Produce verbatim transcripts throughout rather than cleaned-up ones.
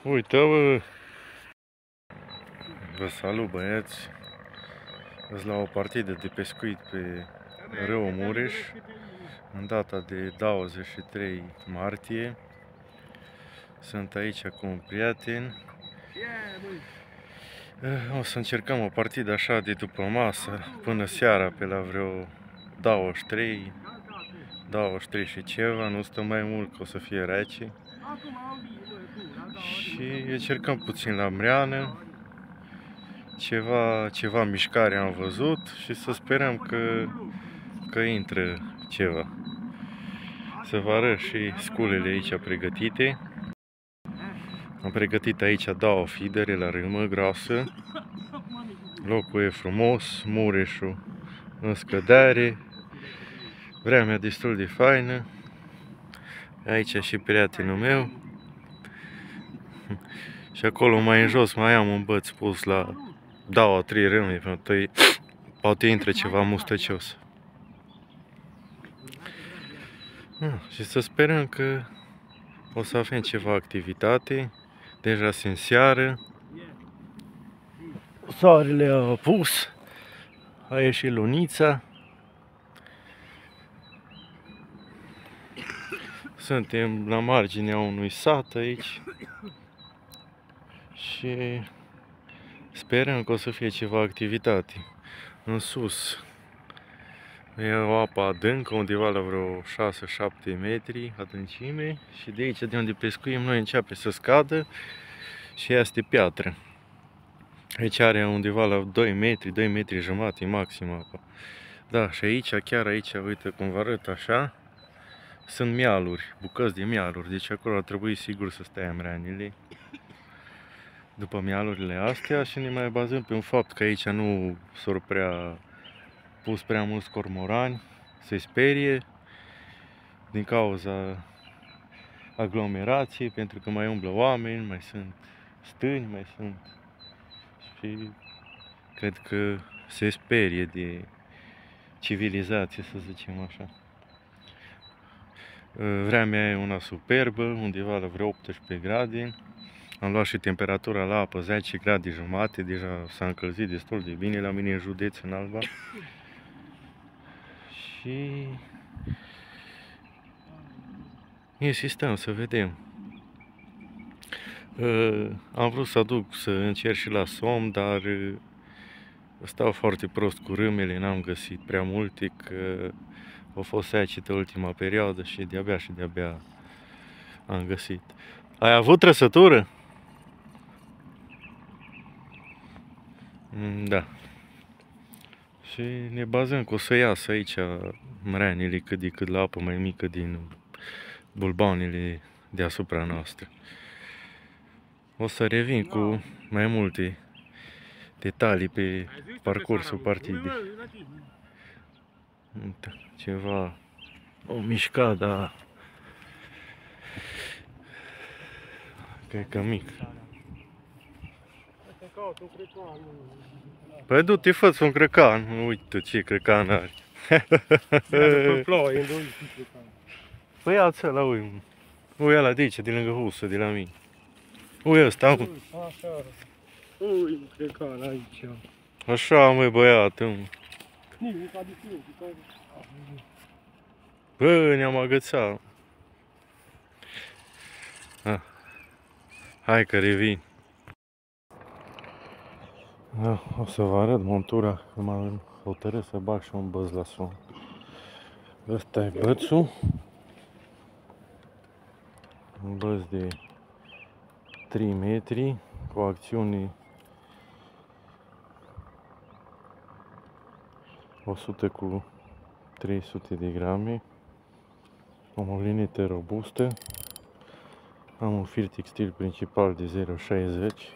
Uite, bă! Vă salut, băieți! Sunt la o partidă de pescuit pe râul Mureș, în data de douăzeci și trei martie. Sunt aici cu un prieten. O să încercăm o partidă așa de după masă, până seara, pe la vreo douăzeci și trei, douăzeci și trei și ceva, nu stă mai mult, că o să fie rece. Și încercăm puțin la mreană. Ceva, ceva mișcare am văzut și să sperăm că, că intră ceva. Să vă arăt și sculele aici pregătite. Am pregătit aici două fidere la râmă groasă. Locul e frumos, Mureșul în scădere. Vremea destul de faină. Aici și prietenul meu. Și acolo mai în jos mai am un băț pus la două, trei râme, pentru că poate intră ceva mustăcios. Ah, și să sperăm că o să avem ceva activitate. Deja sunt seară. Soarele a apus. A ieșit lunița. Suntem la marginea unui sat aici. Și sperăm că o să fie ceva activitate. În sus e o apă adâncă, undeva la vreo șase șapte metri adâncime. Și de aici, de unde pescuim noi, începe să scadă și este piatră. Aici are undeva la doi metri, doi metri jumate maxim apa. Da, și aici, chiar aici, uite cum vă arăt așa, sunt mialuri, bucăți de mialuri. Deci acolo ar trebui sigur să stea mreanele după mialurile astea și ne mai bazăm pe un fapt că aici nu s-au prea pus prea mulți cormorani, se sperie din cauza aglomerației, pentru că mai umblă oameni, mai sunt stâni, mai sunt și cred că se sperie de civilizație, să zicem așa. Vremea e una superbă, undeva la vreo optsprezece grade. Am luat și temperatura la apă, zece grade jumate, deja s-a încălzit destul de bine la mine în județ, în Alba. Și insistăm să vedem. Am vrut să aduc, să încerc și la somn, dar stau foarte prost cu râmele, n-am găsit prea multe, că a fost secetă ultima perioadă și de-abia și de-abia am găsit. Ai avut trăsătură? Da. Și ne bazăm că o să iasă aici mreanele cât de cât la apă mai mică din bulbanele deasupra noastră. O să revin cu mai multe detalii pe parcursul partidei. Ceva, o mișcat, dar cred că mic. Păi du-te, fă-ți un crecan. Uite ce crecan are. Păi ia-ți ăla, ui. Ui ăla de aici, de lângă husă, de la mine. Ui ăsta, ui. Ui, un crecan aici. Așa, măi, băiată. Bă, ne-am agățat. Ah. Hai că revin. Da, o să vă arăt montura, că m-am hotărât să bag și un băț la somn. Ăsta e bățul. Un băț de trei metri, cu acțiune o sută cu trei sute de grame. Am o linetă robustă. Am un fir textil principal de zero virgulă șaizeci.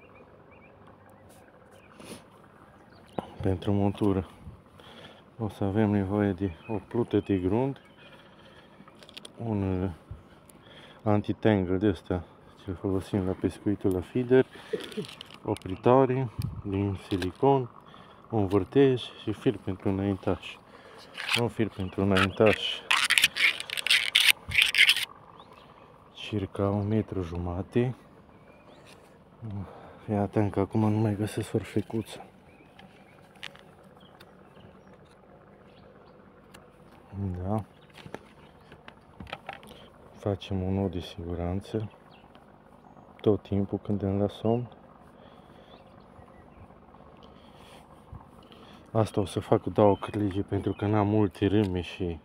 Pentru montură o să avem nevoie de o plută de grund, un anti-tangle de ăsta ce folosim la pescuitul la feeder, opritoare din silicon, un vârtej și fir pentru înaintaș. Un fir pentru înaintaș circa un metru jumate. Fii atent că acum nu mai găsesc orfecuță. Da. Facem un nod de siguranță tot timpul când îmi la somn. Asta o să fac cu două cârlige pentru că n-am multe râme și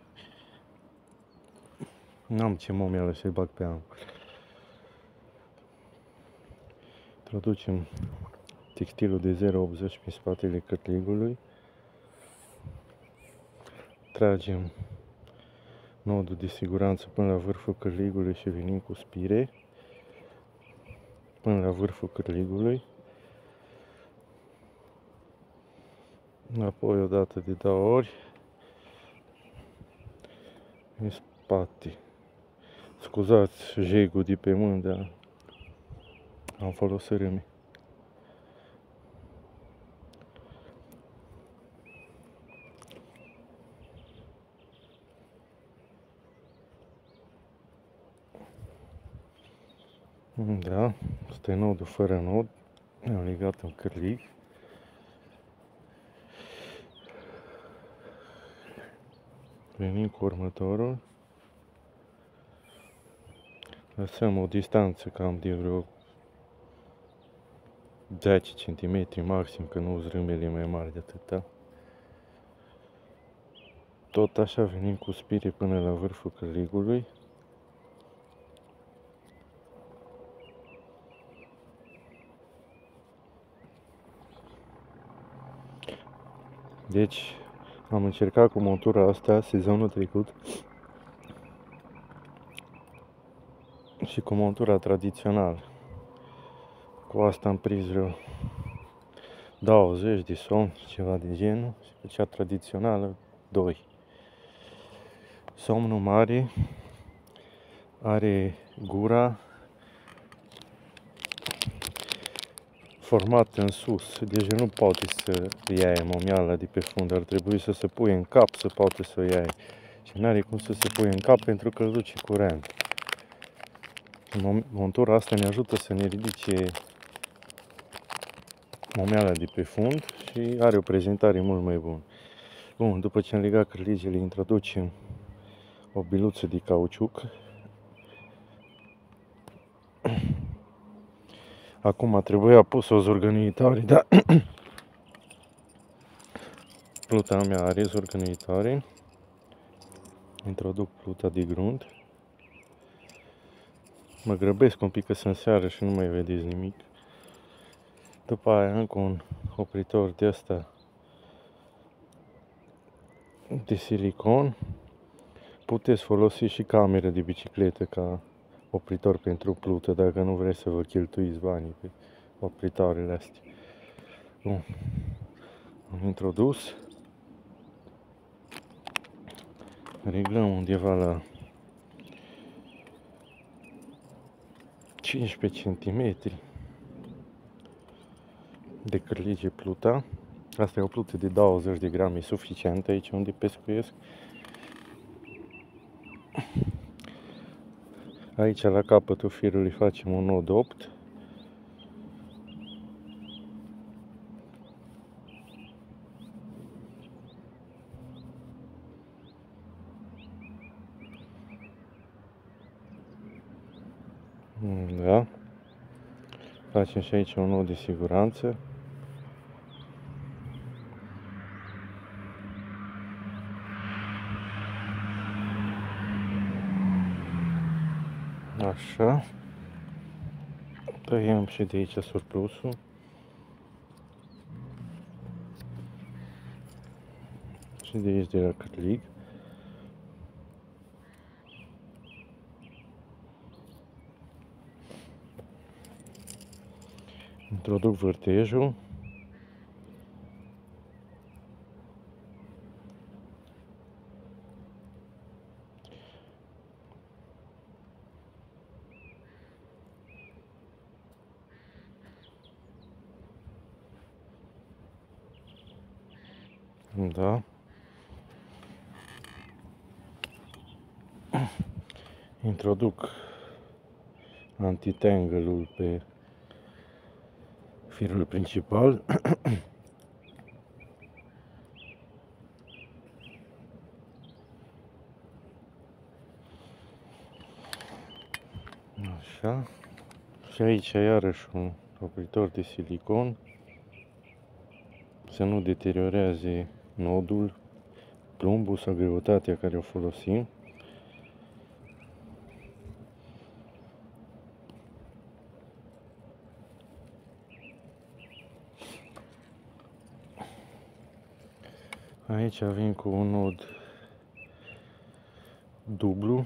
n-am ce momială să-i bag pe am. Introducem textilul de zero virgulă optzeci pe spatele cârligului. Tragem nodul de siguranță până la vârful cârligului și venim cu spire până la vârful cârligului. Apoi o dată de două ori în spate. Scuzați jegul de pe mână, dar am folosit râme. Da, asta e nodul fără nod, am legat în cârlig. Venim cu următorul. Lăsăm o distanță cam de vreo zece centimetri maxim, că nu sunt râmele mai mari de atâta. Tot așa venim cu spire până la vârful cârligului. Deci am încercat cu montura asta sezonul trecut și cu montura tradițională. Cu asta am prins vreo douăzeci de somn, ceva de genul, și cu cea tradițională doi. Somnul mare are gura formată în sus, deci nu poate să ia momiala de pe fund, ar trebui să se pui în cap să poate să o ia. Și nu are cum să se pui în cap pentru că îl duce curent. Montura asta ne ajută să ne ridice momiala de pe fund și are o prezentare mult mai bună. Bun, după ce am legat cârligele, introducem o biluță de cauciuc. Acum trebuia pus o zorgănuitoare, dar pluta mea are zorgănuitoare. Introduc pluta de grunt. Mă grăbesc un pic că sunt seară și nu mai vedeți nimic. După aia încă un opritor de asta de silicon. Puteți folosi și camera de bicicletă ca opritor pentru plută, dacă nu vreți să vă cheltuiți banii pe opritoarele astea. Bun. Am introdus. Reglăm undeva la cincisprezece centimetri de cârlige pluta. Asta e o plută de douăzeci de grame, suficientă aici unde pescuiesc. Aici la capătul firului facem un nod opt. Da. Facem și aici un nod de siguranță. Așa. Tăiem și de aici surplusul. Și de aici de la cârlig. Introduc vârtejul. Da. Introduc antitangle-ul pe firul principal. Așa. Și aici iarăși un opritor de silicon să nu deterioreze nodul, plumbul sau greutatea care o folosim. Aici avem cu un nod dublu.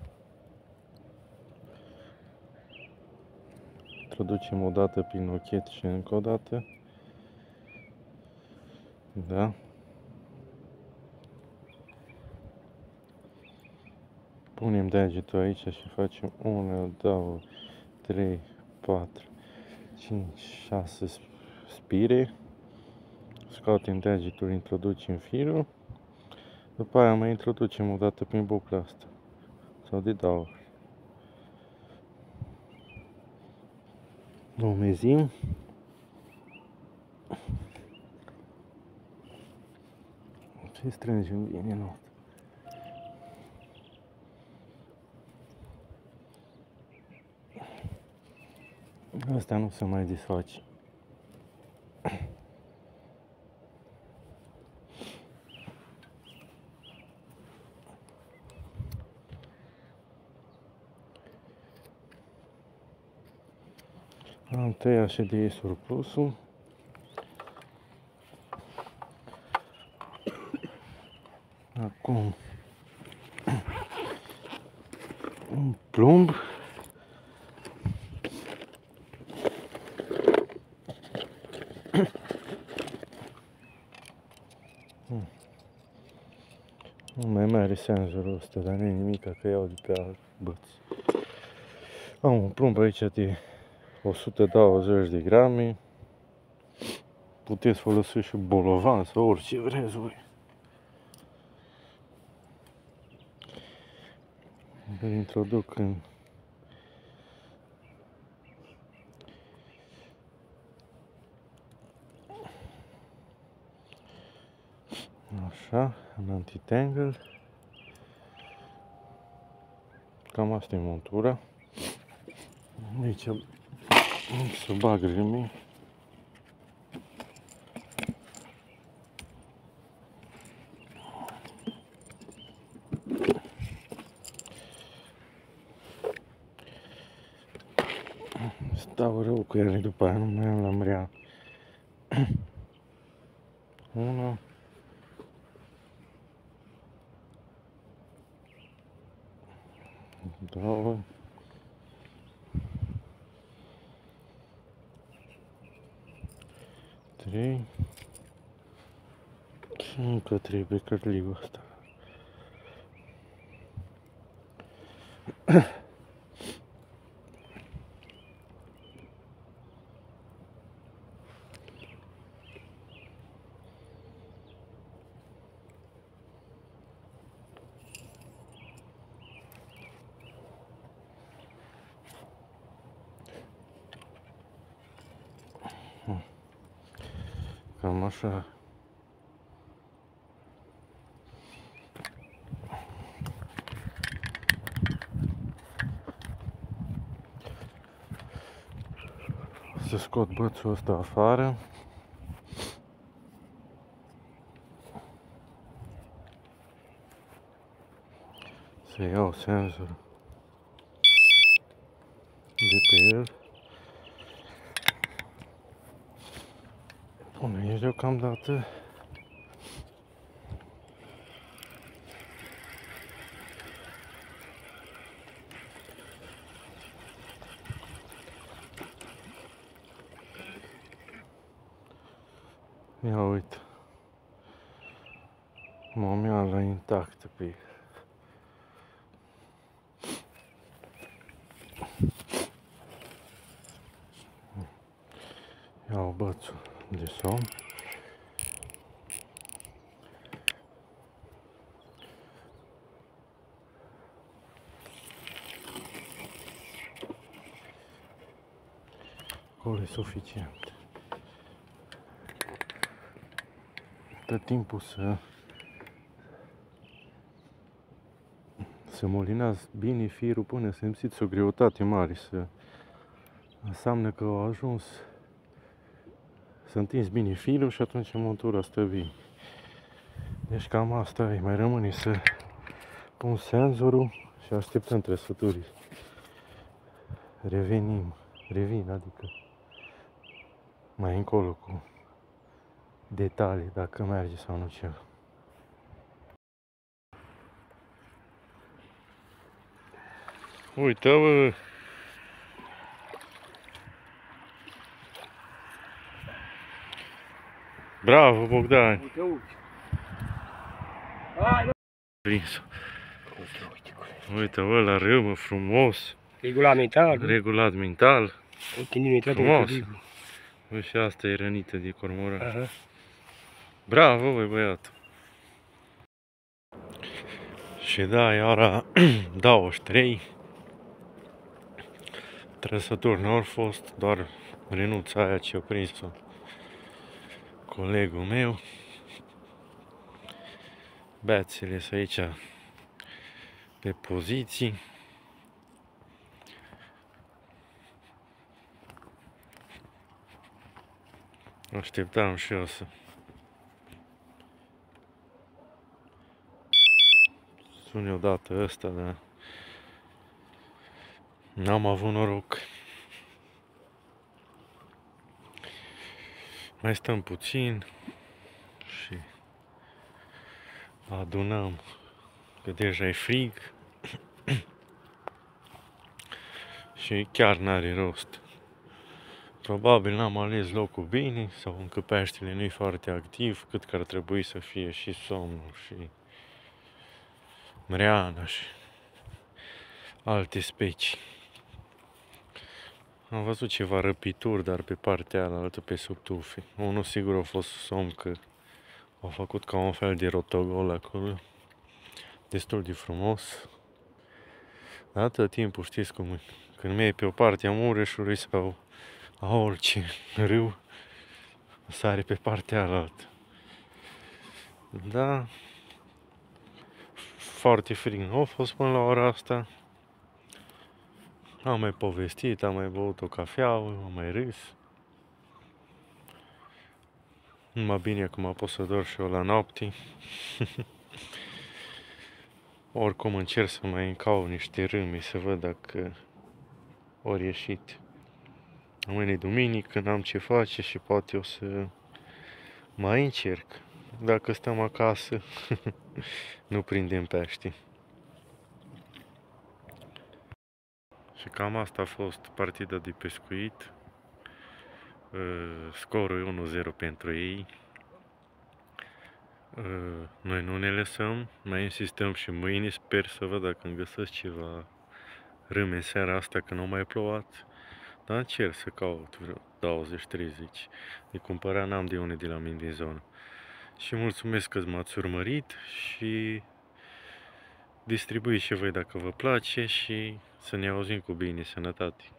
Introducem o dată prin ochet și încă o dată. Da. Punem degetul aici și facem unu, doi, trei, patru, cinci, șase spire. Scoatem degetul, introducem firul. După aia mai introducem o dată prin bucla asta. Sau de două ori. Umezim. Și strângem bine nodul. Asta nu se mai desface. Am tăiat și de surplusul. Acum un plumb. Nu mai mare senzorul ăsta, dar nu e nimic, că iau de pe băți. Am un plumb aici de o sută douăzeci de grame. Puteți folosi și bolovan sau orice vreți voi. Îl introduc în așa, în anti-tangle. Cam asta e montura. Aici să bag râmii. Stau rău cu ele după aia, nu mai am la mrea. Una. Două. Trei. Și încă trebuie cărliul ăsta. Cam așa. Să scot bățul ăsta afară. Să iau senzorul de pe el. Pun aici deocamdată. Ia uite. Momeala intactă pe el. Iau bățul de somn. Acolo e suficient. tot timpul să să molinați bine firul până simțiți o greutate mare, să înseamnă că au ajuns să întinzi bine firul și atunci montura stă bine. Deci cam asta e, mai rămâne să pun senzorul și așteptăm trăsăturii. Revenim, revin, adică mai încolo cu detalii, dacă merge sau nu ceva. Uite, bă! Bravo, Bogdan! Uite, uite. Hai, Prins. Uite, bă, la râmă, frumos. regulamentar. Regulat mental. Continuitate Frumos. motivul. Bă, și asta e rănită de cormoran. Aha. Bravo, băi, băiatul. Și da, e ora douăzeci și trei. Trăsături n-au fost, doar renuța aia ce-a prins-o colegul meu. Bețele sunt aici pe poziții. Așteptam și eu să suni odată ăsta, dar n-am avut noroc. Mai stăm puțin și adunăm, că deja e frig și chiar n-are rost. Probabil n-am ales locul bine sau încă peștele nu e foarte activ, cât că ar trebui să fie și somnul și mreana și alte specii. Am văzut ceva răpituri, dar pe partea aia, pe sub tufe. Unul sigur a fost somn, că au făcut ca un fel de rotogol acolo. Destul de frumos. Dar atât timpul, știți cum e. Când mergi pe o parte a Mureșului sau a orice râu, sare pe partea alaltă. Da, foarte frig nu a fost până la ora asta. Am mai povestit, am mai băut o cafea, am mai râs. Numai bine acum pot să dorm și eu la noapte. Oricum încerc să mai încau niște râmi, să văd dacă ori ieșit. Mâine e duminică, n-am ce face și poate o să mai încerc. Dacă stăm acasă, nu prindem pește. Și cam asta a fost partida de pescuit. Scorul e unu zero pentru ei. Noi nu ne lăsăm, mai insistăm și mâine, sper să văd dacă îmi găsesc ceva râme în seara asta, că nu a mai plouat. Dar încerc să caut vreo douăzeci treizeci. De cumpărat n-am de unde de la mine din zonă. Și mulțumesc că m-ați urmărit și distribuiți și voi dacă vă place și să ne auzim cu bine, sănătate!